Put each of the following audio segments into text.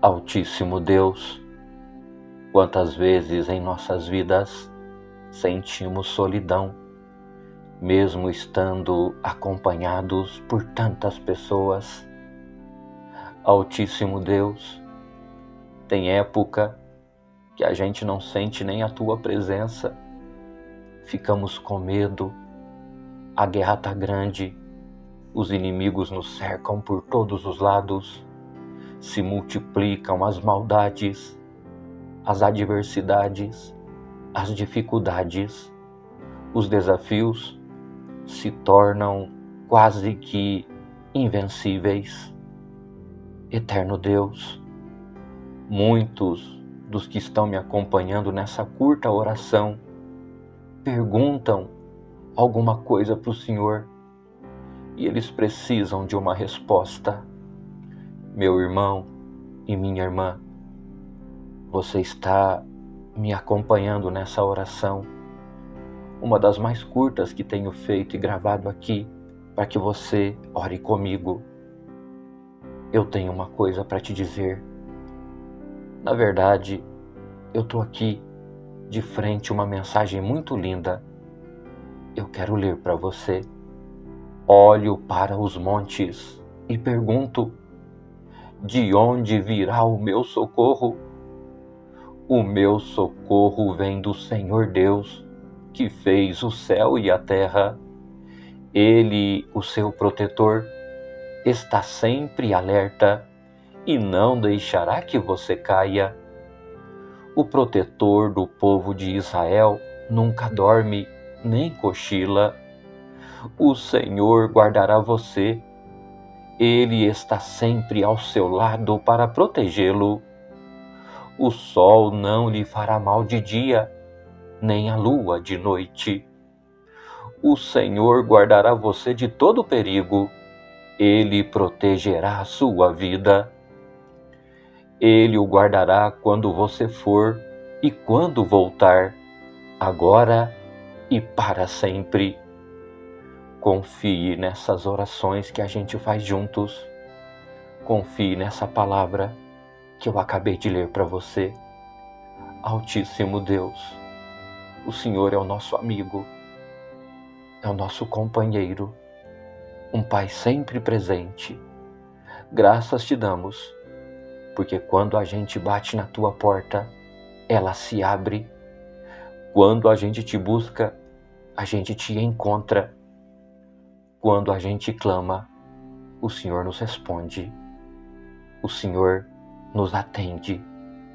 Altíssimo Deus, quantas vezes em nossas vidas sentimos solidão, mesmo estando acompanhados por tantas pessoas. Altíssimo Deus, tem época que a gente não sente nem a Tua presença, ficamos com medo, a guerra está grande, os inimigos nos cercam por todos os lados, se multiplicam as maldades, as adversidades, as dificuldades, os desafios se tornam quase que invencíveis. Eterno Deus, muitos dos que estão me acompanhando nessa curta oração perguntam alguma coisa para o Senhor e eles precisam de uma resposta. Meu irmão e minha irmã, você está me acompanhando nessa oração, uma das mais curtas que tenho feito e gravado aqui, para que você ore comigo. Eu tenho uma coisa para te dizer. Na verdade, eu estou aqui de frente a uma mensagem muito linda. Eu quero ler para você. Olho para os montes e pergunto: de onde virá o meu socorro? O meu socorro vem do Senhor Deus, que fez o céu e a terra. Ele, o seu protetor, está sempre alerta e não deixará que você caia. O protetor do povo de Israel nunca dorme nem cochila. O Senhor guardará você. Ele está sempre ao seu lado para protegê-lo. O sol não lhe fará mal de dia, nem a lua de noite. O Senhor guardará você de todo perigo. Ele protegerá a sua vida. Ele o guardará quando você for e quando voltar, agora e para sempre. Confie nessas orações que a gente faz juntos. Confie nessa palavra que eu acabei de ler para você. Altíssimo Deus, o Senhor é o nosso amigo, é o nosso companheiro, um Pai sempre presente. Graças te damos, porque quando a gente bate na tua porta, ela se abre. Quando a gente te busca, a gente te encontra. Quando a gente clama, o Senhor nos responde. O Senhor nos atende.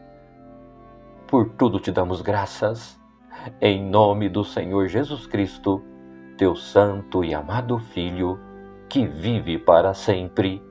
Por tudo te damos graças, em nome do Senhor Jesus Cristo, teu santo e amado Filho, que vive para sempre.